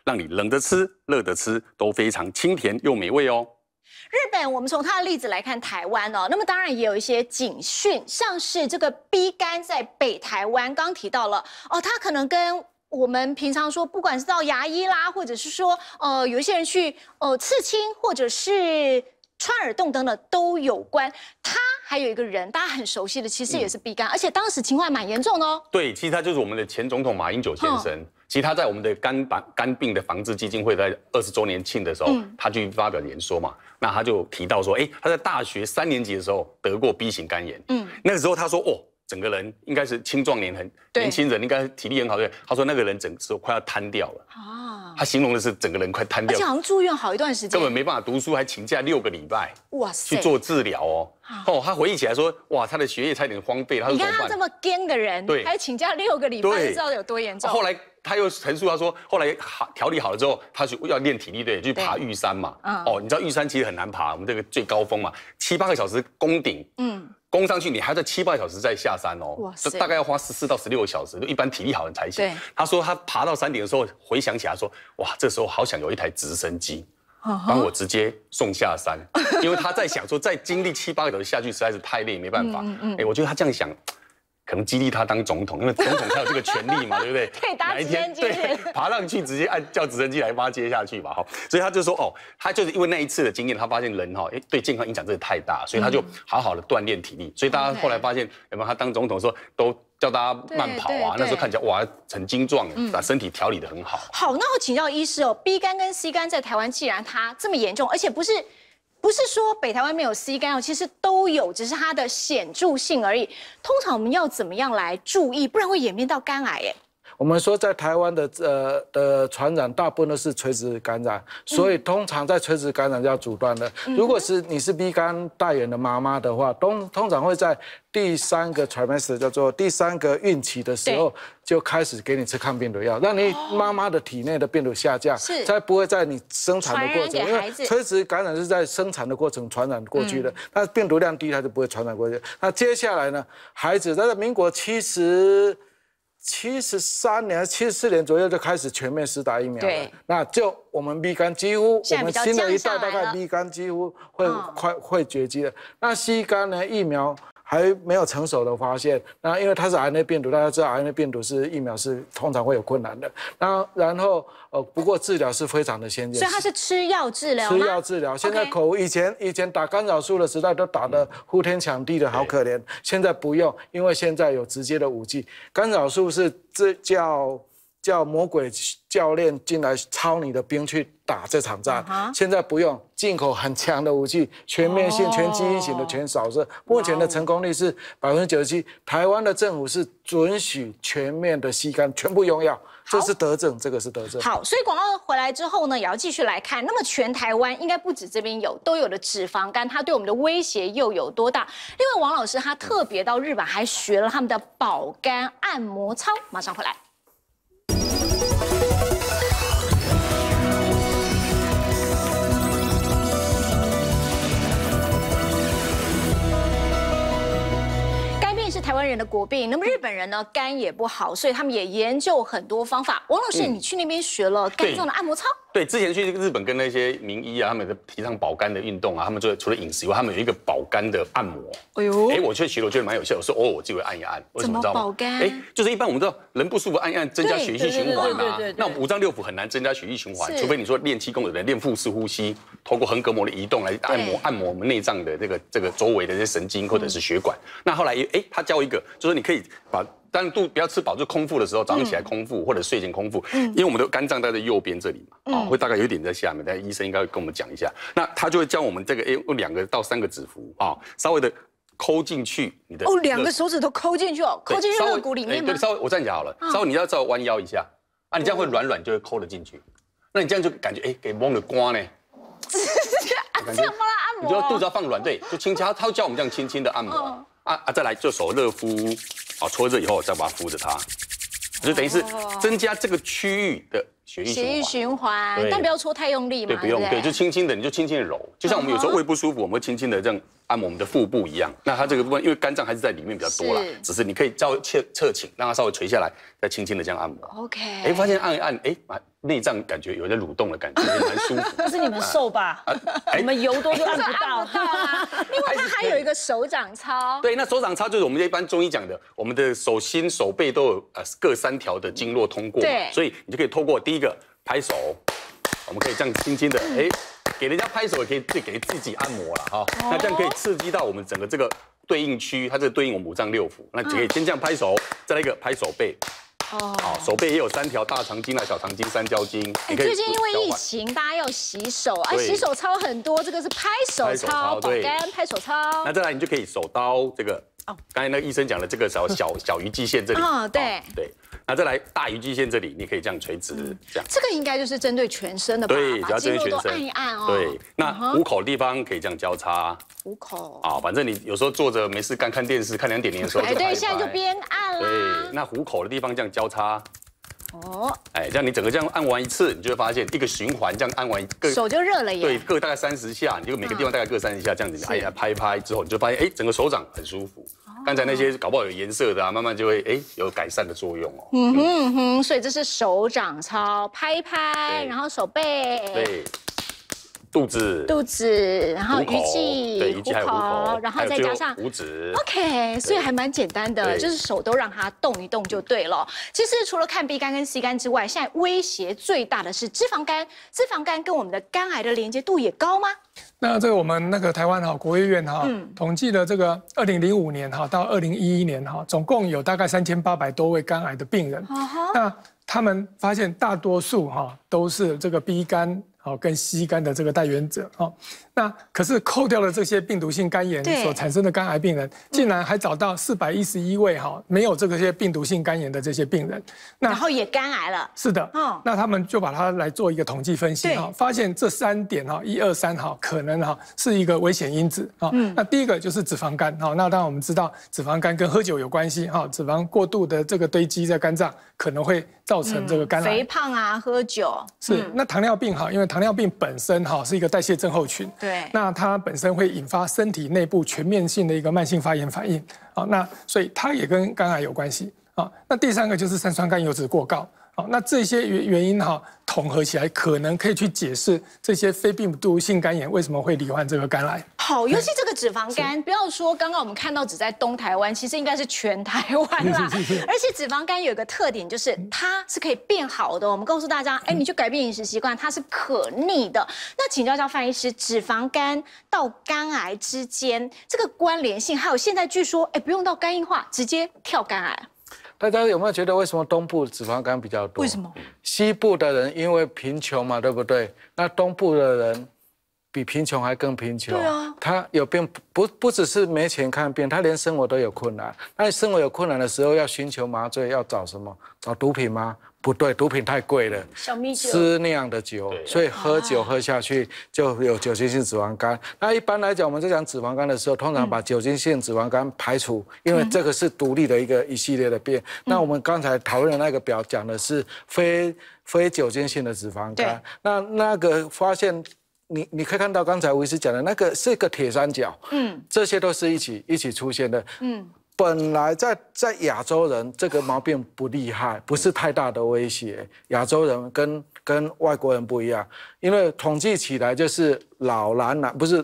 让你冷的吃、热的吃都非常清甜又美味哦。 日本，我们从它的例子来看台湾哦，那么当然也有一些警讯，像是这个 B 肝在北台湾，刚提到了哦，它可能跟我们平常说，不管是到牙医啦，或者是说有一些人去刺青，或者是穿耳洞等等都有关。他还有一个人，大家很熟悉的，其实也是 B 肝，而且当时情况还蛮严重的哦。 对，其实他就是我们的前总统马英九先生。其实他在我们的肝病的防治基金会在20周年庆的时候，他去发表演说嘛，那他就提到说，他在大学3年级的时候得过 B 型肝炎，那个时候他说，整个人应该是青壮年年轻人，应该体力很好，对。他说那个人整个时候快要瘫掉了啊，他形容的是整个人快瘫掉， 而且好像住院好一段时间， 根本没办法读书，还请假6个礼拜， 哇塞， 去做治疗哦。他回忆起来说，哇，他的学业差点荒废了。 你看他这么硬的人，对，还请假6个礼拜，就知道有多严重。 后来他又陈述他说，后来调理好了之后，他就要练体力，对，去爬玉山嘛。你知道玉山其实很难爬，我们这个最高峰嘛，7、8个小时攻顶，攻上去，你还要在7、8小时再下山哦，这大概要花14到16个小时，一般体力好人才行。他说他爬到山顶的时候，回想起来说，哇，这时候好想有一台直升机，帮我直接送下山，因为他在想说，再经历7、8个小时下去实在是太累，没办法。我觉得他这样想。可能激励他当总统，因为总统才有这个权利嘛，对不对？ 可以搭直升机， 对，爬上去直接叫直升机来把他接下去嘛，所以他就说，他就是因为那一次的经验，他发现人对健康影响真的太大，所以他就好好的锻炼体力。所以大家后来发现，有没有他当总统的时候都叫大家慢跑啊，那时候看起来哇很精壮，把身体调理得很好。 好，那我请教医师，B 肝跟 C 肝在台湾既然它这么严重，而且不是说北台湾没有 C 肝哦，其实都有，只是它的显著性而已。通常我们要怎么样来注意，不然会演变到肝癌？ 我们说在台湾的传染大部分都是垂直感染，所以通常在垂直感染要阻断的。如果是你是 B 肝带源的妈妈的话，通常会在第3个 trimester 叫做第3个孕期的时候就开始给你吃抗病毒药，让你妈妈的体内的病毒下降，才不会在你生产的过程，因为垂直感染是在生产的过程传染过去的，那病毒量低，它就不会传染过去。那接下来呢，孩子在民国73年、74年左右就开始全面施打疫苗了。那就我们 B 肝几乎，我们新的一代大概 B 肝几乎会绝迹了。那 C 肝呢，疫苗还没有成熟的发现。那因为它是 RNA 病毒，大家知道 RNA 病毒是疫苗是通常会有困难的。然后不过治疗是非常的先进。 所以它是吃药治疗吗？ 吃药治疗。现在以前打干扰素的时代都打得呼天抢地的好可怜，现在不用，因为现在有直接的武器。干扰素是叫魔鬼教练进来操你的兵去打这场战，现在不用，进口很强的武器，全面性、全基因型的全扫射，目前的成功率是97%。台湾的政府是准许全面的吸干，全部用药，这是德政，这个是德政。 好，所以广告回来之后呢，也要继续来看，那么全台湾应该不止这边都有的脂肪肝，它对我们的威胁又有多大？另外，王老师他特别到日本还学了他们的保肝按摩操，马上回来。台湾人的国病，那么日本人呢，肝也不好，所以他们也研究很多方法。王老师，你去那边学了肝脏的按摩操？ 对，之前去日本跟那些名医啊，他们提倡保肝的运动啊，他们除了饮食以外，他们有一个保肝的按摩。哎呦，我去学了，我觉得蛮有效。我说我自己会按一按，为什么知道吗？ 保肝？ 就是一般我们知道人不舒服按一按，增加血液循环嘛。那5脏6腑很难增加血液循环，除非你说练气功的人练腹式呼吸，透过横膈膜的移动来按摩我们内脏的这个周围的这些神经或者是血管。那后来他教一个，就是你可以把。但不要吃饱，就空腹的时候，早上起来空腹或者睡前空腹，因为我们的肝脏在右边这里嘛，会大概有一点在下面，但医生应该会跟我们讲一下。那他就会教我们这个用2个到3个指符稍微的抠进去你的 2个手指头抠进去抠进去肋骨里面吗？ 对，稍微我这样讲好了，稍微你要稍微弯腰一下你这样会软就会抠得进去。那你这样就感觉给摸了刮呢， 这样帮他按摩， 你就肚子要放软，对，就轻轻，他会教我们这样轻轻的按摩再来就手热敷。搓热以后再把它敷着它，就等于是增加这个区域的血血液液循环， 对但不要搓太用力嘛， 对，不用，对，就轻轻的，你就轻轻的揉，就像我们有时候胃不舒服，我们会轻轻的这样按摩我们的腹部一样。那它这个部分，因为肝脏还是在里面比较多啦，只是你可以稍微侧倾，让它稍微垂下来，再轻轻的这样按摩。 OK， 哎，发现按一按，哎，内脏感觉有在蠕动的感觉，也蛮舒服。 但是你们瘦吧？你们油多就按不到。 另外，它还有一个手掌操。 对，那手掌操就是我们一般中医讲的，我们的手心、手背都有各3条的经络通过， 对， 所以你就可以透过第一个拍手，我们可以这样轻轻的，哎，给人家拍手也可以给自己按摩了哈。那这样可以刺激到我们整个这个对应区，它这个对应我们五脏六腑。那可以先这样拍手，再来一个拍手背。哦，好，手背也有3条大肠经小肠经、三焦经。 最近因为疫情，大家要洗手，洗手操很多，这个是拍手操、保肝、拍手操。 那再来，你就可以手刀这个。刚才那个医生讲的这个小鱼际线这里。哦， 对对。那再来大鱼际线这里，你可以这样垂直这样。 这个应该就是针对全身的吧？ 对，只要针对全身。 按一按哦。 对，那虎口的地方可以这样交叉。 虎口。 啊，反正你有时候坐着没事干看电视看2点0的时候， 对，现在就边按啦。 对，那虎口的地方这样交叉。哦，哎，这样你整个这样按完一次，你就会发现一个循环，这样按完手就热了耶。 对，各大概30下，你就每个地方大概各30下，这样子拍一拍之后，你就发现哎，整个手掌很舒服。刚才那些搞不好有颜色的啊，慢慢就会有改善的作用哦。 所以这是手掌操，拍一拍，然后手背。 对。肚子， 然后鱼际， 对，鱼际还有虎口， 然后再加上五指。 OK， 所以还蛮简单的，就是手都让它动一动就对了。其实除了看 B 肝跟 C 肝之外，现在威胁最大的是脂肪肝。脂肪肝跟我们的肝癌的连接度也高吗？ 那这个我们那个台湾国卫院统计的这个2005年到2011年总共有大概3800多位肝癌的病人。那他们发现大多数都是这个 B 肝跟 C 肝的这个带原者那可是扣掉了这些病毒性肝炎所产生的肝癌病人，竟然还找到411位没有这些病毒性肝炎的这些病人， 然后也肝癌了。 是的，那他们就把它来做一个统计分析发现这3点1、2、3可能是一个危险因子那第一个就是脂肪肝那当然我们知道脂肪肝跟喝酒有关系脂肪过度的这个堆积在肝脏可能会造成这个肝癌。 肥胖啊，喝酒是。那糖尿病因为糖尿病本身是一个代谢症候群， 对， 那它本身会引发身体内部全面性的一个慢性发炎反应那所以它也跟肝癌有关系那第3个就是三酸甘油脂过高那这些原因统合起来，可能可以去解释这些非病毒性肝炎为什么会罹患这个肝癌。 好，尤其这个脂肪肝，不要说刚刚我们看到只在东台湾，其实应该是全台湾啦。而且脂肪肝有一个特点，就是它是可以变好的。我们告诉大家，你就改变饮食习惯，它是可逆的。那请教一下范医师，脂肪肝到肝癌之间这个关联性，还有现在据说，不用到肝硬化，直接跳肝癌。 大家有没有觉得为什么东部脂肪肝比较多？ 为什么？ 西部的人因为贫穷嘛，对不对？那东部的人比贫穷还更贫穷。对啊，他有病不只是没钱看病，他连生活都有困难。那你生活有困难的时候，要寻求麻醉，要找什么？找毒品吗？不对，毒品太贵了。 小米酒， 私酿的酒，所以喝酒喝下去就有酒精性脂肪肝。那一般来讲，我们在讲脂肪肝的时候，通常把酒精性脂肪肝排除，因为这个是独立的一系列的病。那我们刚才讨论的那个表讲的是非酒精性的脂肪肝。那个发现。你可以看到刚才吴医师讲的那个是一个铁三角，这些都是一起出现的，本来在亚洲人这个毛病不厉害，不是太大的威胁。亚洲人跟外国人不一样，因为统计起来就是老蓝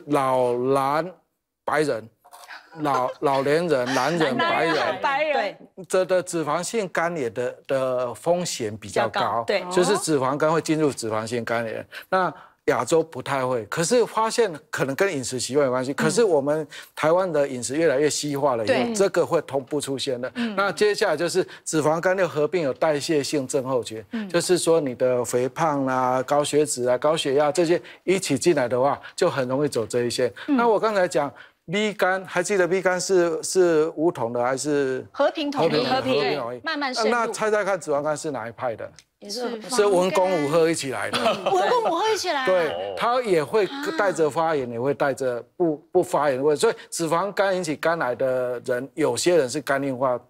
白人。老年人、男人、白人，这的脂肪性肝炎的风险比较高，对，就是脂肪肝会进入脂肪性肝炎。那亚洲不太会，可是发现可能跟饮食习惯有关系。可是我们台湾的饮食越来越西化了，这个会同步出现的。那接下来就是脂肪肝又合并有代谢性症候群，就是说你的肥胖啊、高血脂啊、高血压这些一起进来的话，就很容易走这一线。那我刚才讲。B 肝还记得 B 肝是无酮的还是和平统一？慢慢渗入。 那猜猜看，脂肪肝是哪一派的？是文攻武赫一起来的。 文攻武赫一起来。 对，它也会带着发炎，也会带着不发炎的问题。所以脂肪肝引起肝癌的人，有些人是肝硬化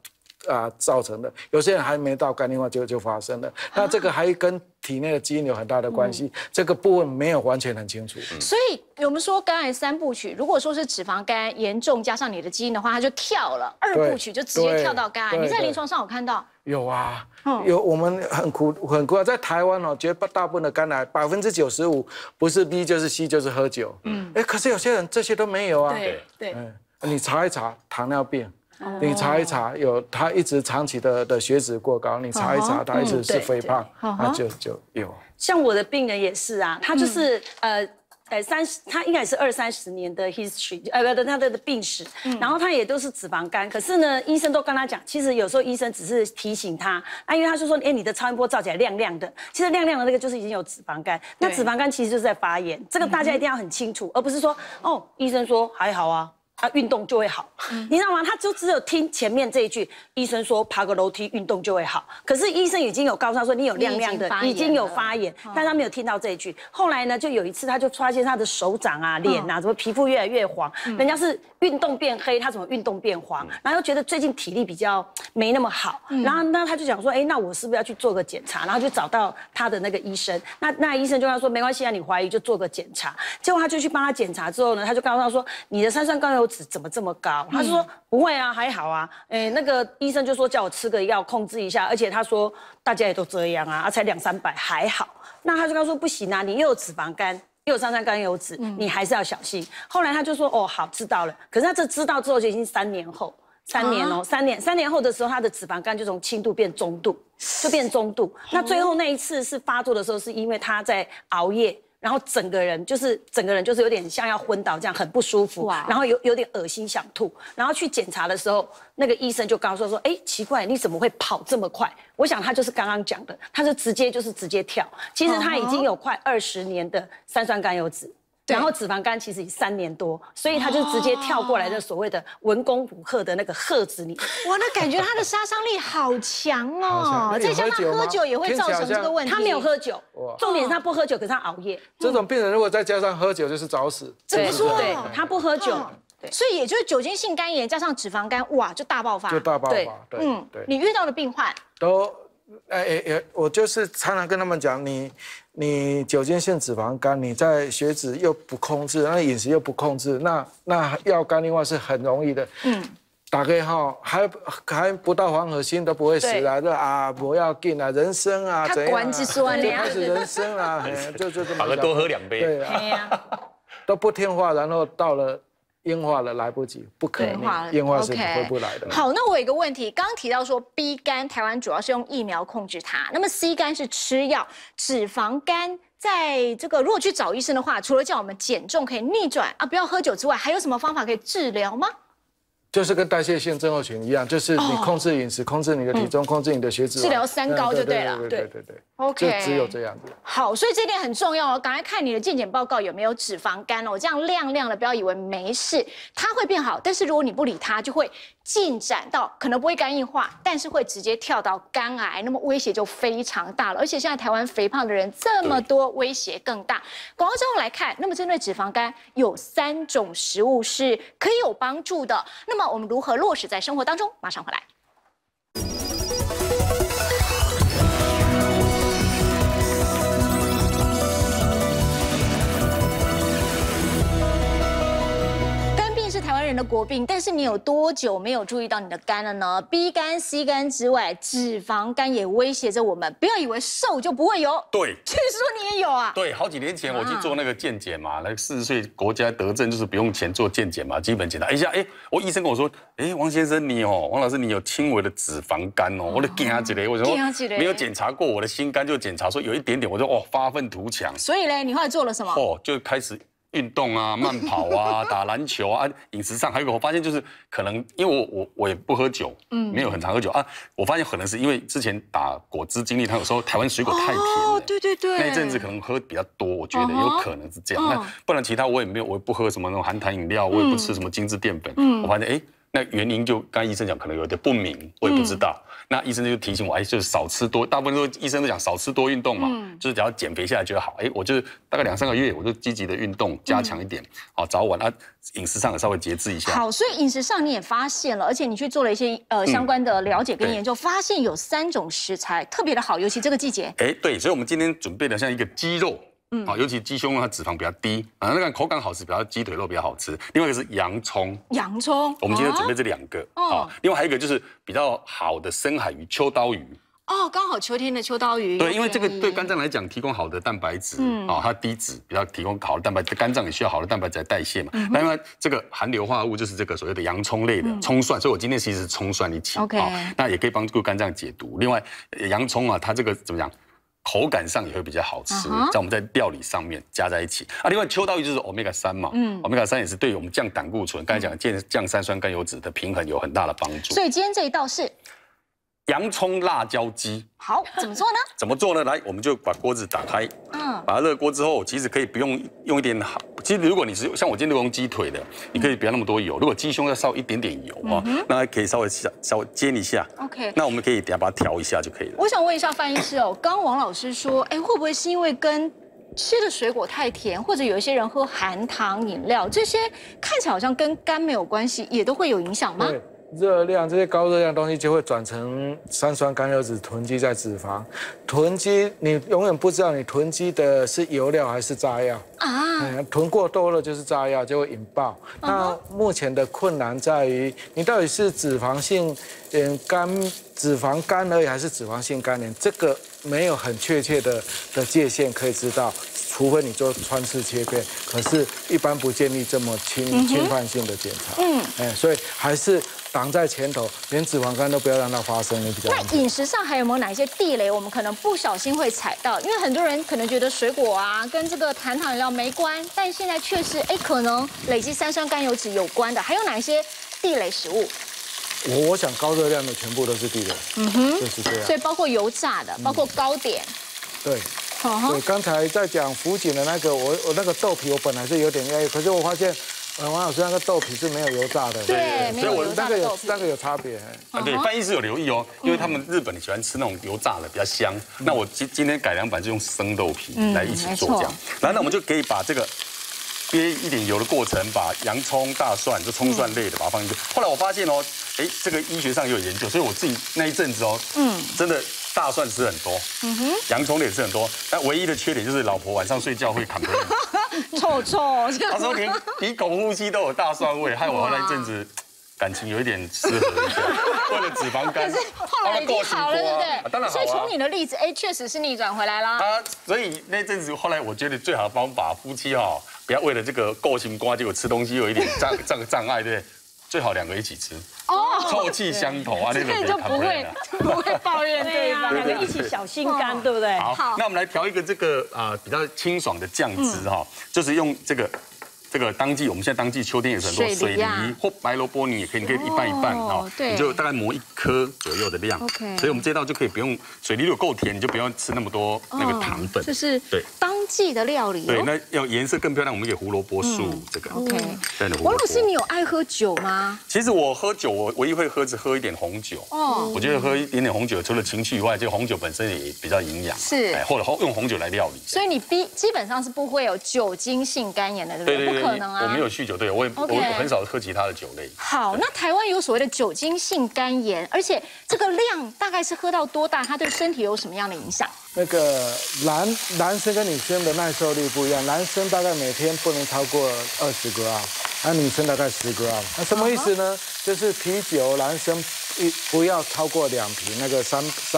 造成的，有些人还没到肝硬化就发生了。那这个还跟体内的基因有很大的关系，这个部分没有完全很清楚。 所以我们说肝癌3部曲，如果说是脂肪肝严重加上你的基因的话，它就跳了2部曲，就直接跳到肝癌。你在临床上有看到？有啊，有。我们很苦啊，在台湾哦，绝大部分的肝癌95%不是 B 就是 C 就是喝酒。可是有些人这些都没有啊。 对。 你查一查糖尿病。你查一查，他一直长期的血脂过高，你查一查，他一直是肥胖，那就有。 像我的病人也是啊，他就是他应该也是20-30年的 history， 他的病史，然后他也都是脂肪肝，可是呢，医生都跟他讲，其实有时候医生只是提醒他，因为他就说，你的超音波照起来亮亮的，其实亮亮的那个就是已经有脂肪肝，那脂肪肝其实就是在发炎，这个大家一定要很清楚，而不是说，医生说还好啊。运动就会好，你知道吗？他就只有听前面这一句，医生说爬个楼梯运动就会好，可是医生已经有告诉他说你有亮亮的，已经有发炎，但他没有听到这一句。后来呢，就有一次他就发现他的手掌啊、脸啊，怎么皮肤越来越黄，人家是运动变黑，他怎么运动变黄？然后又觉得最近体力比较没那么好，然后那他就想说，那我是不是要去做个检查？然后就找到他的那个医生，那医生就跟他说没关系啊，你怀疑就做个检查。结果他就去帮他检查之后呢，他就告诉他说你的3酸甘油脂怎么这么高？他就说不会啊，还好啊。那个医生就说叫我吃个药控制一下，而且他说大家也都这样啊，才200-300还好。那他就跟他说不行啊，你又有脂肪肝，又有3酸甘油脂，你还是要小心。后来他就说好，知道了。可是他这知道之后就已经3年后，3年哦，3年后的时候，他的脂肪肝就从轻度变中度，就变中度。那最后那一次是发作的时候，是因为他在熬夜。然后整个人就是有点像要昏倒这样，很不舒服，然后有点恶心想吐，然后去检查的时候，那个医生就告诉说，奇怪，你怎么会跑这么快？我想他就是刚刚讲的，他就直接跳，其实他已经有快20年的3酸甘油脂。然后脂肪肝其实已3年多，所以他就直接跳过来的所谓的文攻武吓的那个吓字里。 哇，那感觉他的杀伤力好强哦！再加上喝酒也会造成这个问题。 他没有喝酒，重点是他不喝酒，可是他熬夜。 这种病人如果再加上喝酒，就是找死。 怎么说？ 对，他不喝酒。 所以也就是酒精性肝炎加上脂肪肝，哇，就大爆发。 就大爆发。对。 你遇到的病患都，我就是常常跟他们讲，你酒精性脂肪肝，你在血脂又不控制，那饮食又不控制，那要肝硬化是很容易的。大概还不到黄河心都不会死啊，不要紧啊，人生啊，怎样就开始人生啊，就这么。 反而多喝2杯。 对啊，都不听话，然后到了。硬化了来不及，不可能，硬化是回不来的。 好，那我有一个问题，刚刚提到说 B 肝台湾主要是用疫苗控制它，那么 C 肝是吃药，脂肪肝在这个如果去找医生的话，除了叫我们减重可以逆转啊，不要喝酒之外，还有什么方法可以治疗吗？ 就是跟代谢性症候群一样，就是你控制饮食，控制你的体重，控制你的血脂， 治疗3高就对了。 对 ，OK， 就只有这样子。 好，所以这点很重要哦，赶快看你的健检报告有没有脂肪肝哦，这样亮亮的，不要以为没事，它会变好，但是如果你不理它，就会进展到可能不会肝硬化，但是会直接跳到肝癌，那么威胁就非常大了。而且现在台湾肥胖的人这么多，威胁更大。广告之后来看，那么针对脂肪肝有3种食物是可以有帮助的，那么我们如何落实在生活当中？马上回来。是台湾人的国病，但是你有多久没有注意到你的肝了呢 ？B 肝、C 肝之外，脂肪肝也威胁着我们。不要以为瘦就不会有， 对， 据说你也有啊。 对，好几年前我去做那个健检嘛，那40岁国家得证就是不用钱做健检嘛，基本检查一下，我医生跟我说，王先生王老师你有轻微的脂肪肝哦，我的惊一个，我说没有检查过我的心肝，就检查说有一点点，我就发愤图强。 所以嘞，你后来做了什么？ 就开始。运动啊，慢跑啊，打篮球啊，饮食上还有一个我发现就是可能因为我也不喝酒，没有很常喝酒啊，我发现可能是因为之前打果汁经历，它有时候台湾水果太甜了， 对， 那一阵子可能喝比较多，我觉得有可能是这样。那不然其他我也不喝什么那种含糖饮料，我也不吃什么精致淀粉，我发现那原因就刚才医生讲可能有点不明，我也不知道。那医生就提醒我，就是少吃多，大部分都医生都讲少吃多运动嘛，就是只要减肥下来就好。我就是大概2、3个月，我就积极的运动，加强一点，早晚饮食上也稍微节制一下。 好，所以饮食上你也发现了，而且你去做了一些相关的了解跟研究，发现有3种食材特别的好，尤其这个季节。 对，所以我们今天准备的像一个鸡肉。尤其鸡胸肉它脂肪比较低，那个口感好吃，比较鸡腿肉比较好吃。另外一个是洋葱，我们今天准备这2个。另外还有一个就是比较好的深海鱼秋刀鱼。 刚好秋天的秋刀鱼。 对，因为这个对肝脏来讲提供好的蛋白质，它低脂，比较提供好的蛋白质，肝脏也需要好的蛋白质来代谢嘛。那因为这个含硫化物就是这个所谓的洋葱类的葱蒜，所以我今天其实是葱蒜一起。那也可以帮助肝脏解毒。另外，洋葱它这个怎么讲？口感上也会比较好吃，在我们在料理上面加在一起另外秋刀鱼就是 omega 3嘛，omega 3也是对我们降胆固醇，刚才讲的降三酸甘油脂的平衡有很大的帮助。 所以今天这一道是洋葱辣椒鸡。 好，怎么做呢？ 怎么做呢？来，我们就把锅子打开，把它热锅之后，其实可以不用用一点好。其实如果你是像我今天都用鸡腿的，你可以不要那么多油。如果鸡胸要烧一点点油那可以稍微煎一下。 OK， 那我们可以等下把它调一下就可以了。 我想问一下范医师刚王老师说，会不会是因为跟吃的水果太甜，或者有一些人喝含糖饮料，这些看起来好像跟肝没有关系，也都会有影响吗？ 对，热量这些高热量的东西就会转成三酸甘油脂囤积在脂肪。囤积你永远不知道你囤积的是油料还是炸药囤过多了就是炸药，就会引爆。那目前的困难在于，你到底是脂肪性脂肪肝而已，还是脂肪性肝炎？这个没有很确切的界限可以知道，除非你做穿刺切片。可是，一般不建议这么侵犯性的检查。所以还是挡在前头，连脂肪肝都不要让它发生，你比较。 那饮食上还有没有哪些地雷，我们可能不小心会踩到？因为很多人可能觉得水果跟这个含糖饮料没关，但现在确实可能累积三酸甘油脂有关的，还有哪些地雷食物？ 我想高热量的全部都是地雷，就是这样。 所以包括油炸的，包括糕点。 对。对，刚才在讲福锦的那个，我那个豆皮，我本来是有点压抑，可是我发现，王老师那个豆皮是没有油炸的， 对，没有油炸的豆皮， 那个有差别。 对，范医师有留意因为他们日本喜欢吃那种油炸的，比较香。那我今天改良版就用生豆皮来一起做这样，然后那我们就可以把这个憋一点油的过程，把洋葱、大蒜，就葱蒜类的把它放进去。后来我发现这个医学上也有研究，所以我自己那一阵子真的。大蒜吃很多，洋葱也吃很多，但唯一的缺点就是老婆晚上睡觉会砍不臭。 他说连鼻孔呼吸都有大蒜味，害我那一阵子感情有一点失和一下，为了脂肪肝。 可是后来已经好了，对不对？ 当然好。 所以从你的例子，确实是逆转回来啦。 所以那阵子后来我觉得最好的方法，夫妻不要为了这个够情瓜，结果吃东西有一点障碍，对不对？最好2个一起吃，臭气相投那种就不会抱怨对方 ，2个一起小心肝，对不对？ 好，那我们来调一个这个比较清爽的酱汁就是用这个当季，我们现在当季秋天也是很多水梨或白萝卜泥也可以，你可以一半一半你就大概磨1颗左右的量。所以我们这道就可以不用水梨，如果够甜，你就不用吃那么多那个糖分。 就是当季的料理。 对，那要颜色更漂亮，我们给胡萝卜素这个。 王老师，你有爱喝酒吗？ 其实我喝酒，我唯一会只喝一点红酒。我觉得喝一点点红酒，除了情趣以外，这个红酒本身也比较营养。 是， 或者用红酒来料理。 所以你基本上是不会有酒精性肝炎的，对不对？不可能啊。 我没有酗酒，对我很少喝其他的酒类。 好，那台湾有所谓的酒精性肝炎，而且这个量大概是喝到多大，它对身体有什么样的影响？ 那个男生跟女生的耐受力不一样，男生大概每天不能超过20 gram， 那女生大概10 gram。那什么意思呢？就是啤酒男生不要超过2瓶，那个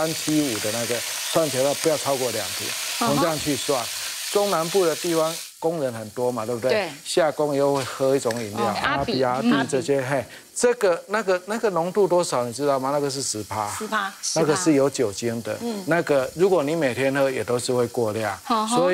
375的那个算起来不要超过2瓶，从这样去算。中南部的地方工人很多嘛，对不对？ 对。 下工又会喝一种饮料，阿比这些，这个那个浓度多少你知道吗？那个是10%，那个是有酒精的。那个如果你每天喝也都是会过量，所以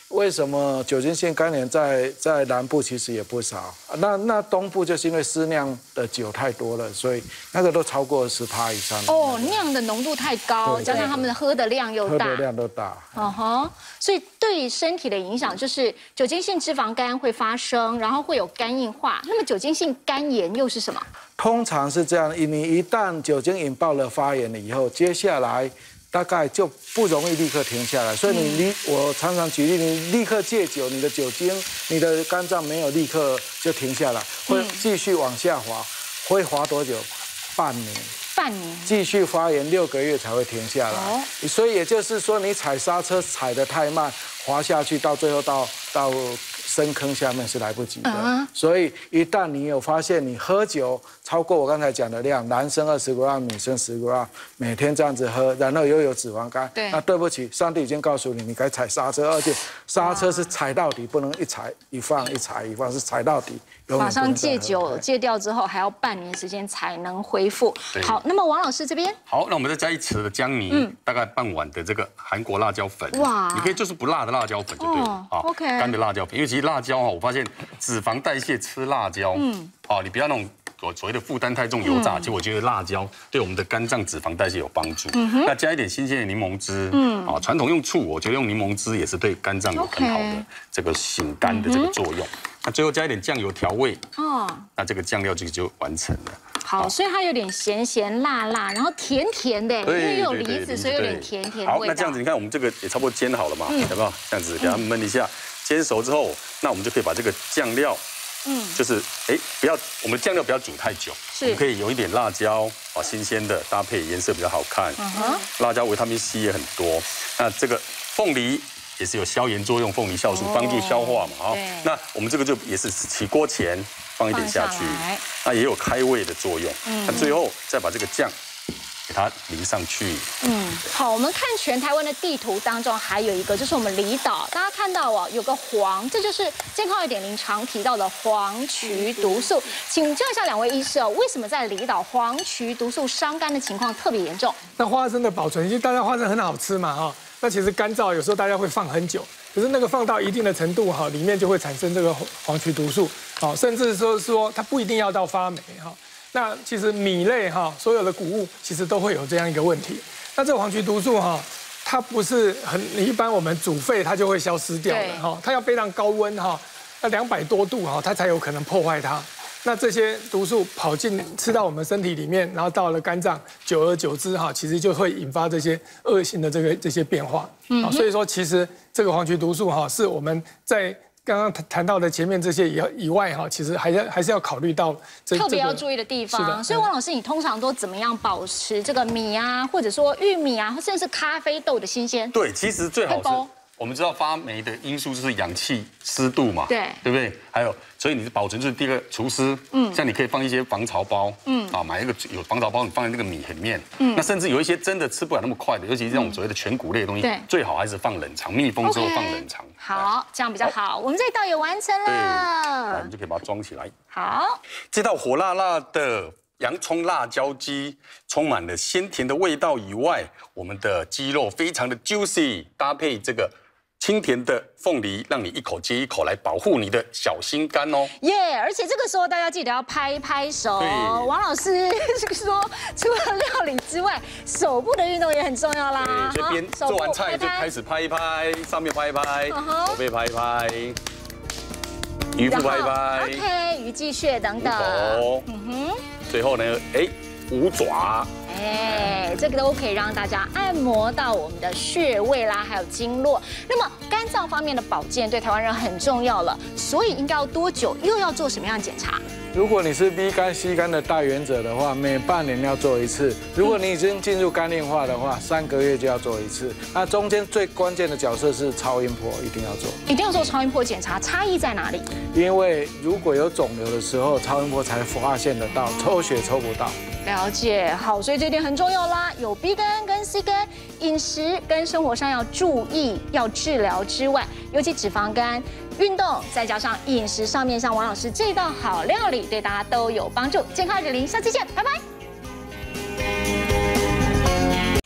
为什么酒精性肝炎在南部其实也不少？那东部就是因为私酿的酒太多了，所以那个都超过10%以上。 哦，酿的浓度太高，加上他们喝的量又大， 喝的量都大。 所以对身体的影响就是酒精性脂肪肝会发生，然后会有肝硬化。那么酒精性肝炎又是什么？ 通常是这样，你一旦酒精引爆了发炎了以后，接下来大概就不容易立刻停下来。所以我常常举例，你立刻戒酒，你的酒精，你的肝脏没有立刻就停下来，会继续往下滑，会滑多久？半年。继续发炎6个月才会停下来。所以也就是说，你踩刹车踩得太慢，滑下去到最后到深坑下面是来不及的。所以一旦你有发现你喝酒超过我刚才讲的量，男生20g，女生10g，每天这样子喝，然后又有脂肪肝，那对不起，上帝已经告诉你，你该踩刹车，而且刹车是踩到底，不能一踩一放，一踩一放，是踩到底。 马上戒酒，戒掉之后还要半年时间才能恢复。好，那么王老师这边， 好，那我们再加1匙的姜泥，大概半碗的这个韩国辣椒粉。哇，你可以就是不辣的辣椒粉就对了啊。 OK， 干的辣椒粉，因为其实辣椒我发现脂肪代谢吃辣椒，你不要那种所谓的负担太重油炸，其实我觉得辣椒对我们的肝脏脂肪代谢有帮助。那加一点新鲜的柠檬汁，传统用醋，我觉得用柠檬汁也是对肝脏有很好的这个醒肝的这个作用。那最后加一点酱油调味，那这个酱料就完成了。 好，所以它有点咸咸辣辣，然后甜甜的，因为有梨子，所以有点甜甜的味道。 好，那这样子你看我们这个也差不多煎好了嘛，有没有？这样子给它焖一下，煎熟之后，那我们就可以把这个酱料，就是不要我们酱料不要煮太久，我们可以有一点辣椒，新鲜的搭配颜色比较好看。辣椒维他命 C 也很多，那这个凤梨也是有消炎作用，凤梨酵素帮助消化嘛，那我们这个就也是起锅前放一点下去，那也有开胃的作用。那最后再把这个酱给它淋上去。 好，我们看全台湾的地图当中，还有一个就是我们离岛，大家看到有个黄，这就是健康2.0常提到的黄曲毒素。请教一下2位医师为什么在离岛黄曲毒素伤肝的情况特别严重？ 那花生的保存，因为大家花生很好吃嘛那其实干燥有时候大家会放很久，可是那个放到一定的程度里面就会产生这个黄曲毒素甚至说它不一定要到发霉那其实米类所有的谷物其实都会有这样一个问题。那这个黄曲毒素它不是你一般我们煮沸它就会消失掉的它要非常高温那200多度它才有可能破坏它。那这些毒素吃到我们身体里面，然后到了肝脏，久而久之其实就会引发这些恶性的这些变化。所以说其实这个黄曲毒素是我们在刚刚谈到的前面这些以外其实还是要考虑到特别要注意的地方。所以王老师，你通常都怎么样保持这个米或者说玉米甚至是咖啡豆的新鲜？ 对，其实最好是我们知道发霉的因素就是氧气、湿度嘛，对不对？还有，所以你的保存就是第一个除湿，像你可以放一些防潮包，买一个有防潮包，你放在那个米里面，那甚至有一些真的吃不了那么快的，尤其是这种所谓的全谷类的东西，最好还是放冷藏，密封之后放冷藏。 好，这样比较好。我们这道也完成了， 那我们就可以把它装起来。 好， 这道火辣辣的洋葱辣椒鸡充满了鲜甜的味道以外，我们的鸡肉非常的 juicy， 搭配这个清甜的凤梨，让你一口接一口来保护你的小心肝哦。 而且这个时候大家记得要拍拍手。王老师说，除了料理之外，手部的运动也很重要啦。 这边做完菜就开始拍一拍，上面拍一拍，手背拍一拍，鱼腹拍一拍 ，OK， 鱼际穴等等。 最后呢，五爪。 这个都可以让大家按摩到我们的穴位啦，还有经络。那么肝脏方面的保健对台湾人很重要了，所以应该要多久，又要做什么样的检查？ 如果你是 B 肝、C 肝的带原者的话，每半年要做一次；如果你已经进入肝硬化的话，3个月就要做一次。那中间最关键的角色是超音波，一定要做。 一定要做超音波检查，差异在哪里？ 因为如果有肿瘤的时候，超音波才发现得到，抽血抽不到。 了解，好，所以这点很重要啦。有 B 肝跟 C 肝，饮食跟生活上要注意，要治疗之外，尤其脂肪肝、运动，再加上饮食上面，像王老师这道好料理，对大家都有帮助。健康2.0，下期见，拜拜。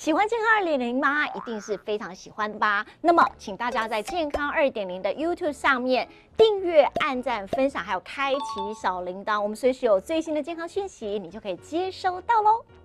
喜欢健康2.0吗？一定是非常喜欢的吧。那么，请大家在健康2.0的 YouTube 上面订阅、按赞、分享，还有开启小铃铛，我们随时有最新的健康讯息，你就可以接收到喽。